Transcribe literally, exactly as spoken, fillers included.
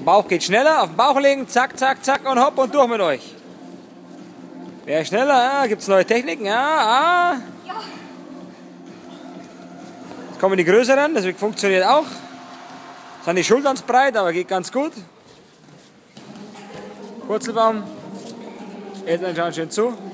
Bauch geht schneller, auf den Bauch legen, zack, zack, zack und hopp und durch mit euch. Wer schneller, ja, gibt es neue Techniken, ja, ah. Ja. Jetzt kommen die größeren, das funktioniert auch. Sind die Schultern breit, aber geht ganz gut. Purzelbaum. Eltern schauen schön zu.